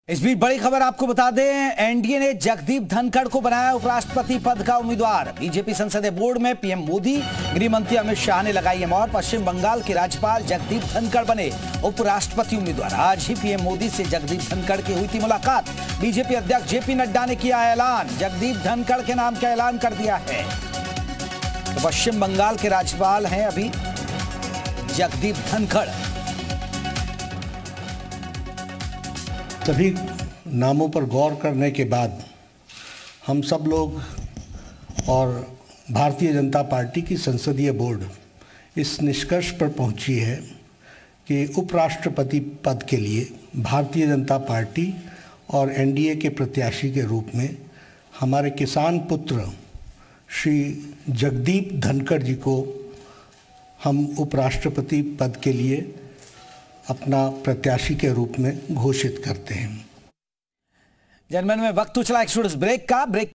इस बीच बड़ी खबर आपको बता दें, एनडीए ने जगदीप धनखड़ को बनाया उपराष्ट्रपति पद का उम्मीदवार। बीजेपी संसदीय बोर्ड में पीएम मोदी, गृह मंत्री अमित शाह ने लगाई है मोहर। पश्चिम बंगाल के राज्यपाल जगदीप धनखड़ बने उपराष्ट्रपति उम्मीदवार। आज ही पीएम मोदी से जगदीप धनखड़ की हुई थी मुलाकात। बीजेपी अध्यक्ष जेपी नड्डा ने किया ऐलान, जगदीप धनखड़ के नाम का ऐलान कर दिया है। तो पश्चिम बंगाल के राज्यपाल हैं अभी जगदीप धनखड़। सभी नामों पर गौर करने के बाद हम सब लोग और भारतीय जनता पार्टी की संसदीय बोर्ड इस निष्कर्ष पर पहुंची है कि उपराष्ट्रपति पद के लिए भारतीय जनता पार्टी और एनडीए के प्रत्याशी के रूप में हमारे किसान पुत्र श्री जगदीप धनखड़ जी को हम उपराष्ट्रपति पद के लिए अपना प्रत्याशी के रूप में घोषित करते हैं। जनमन में वक्त चला एक ब्रेक का।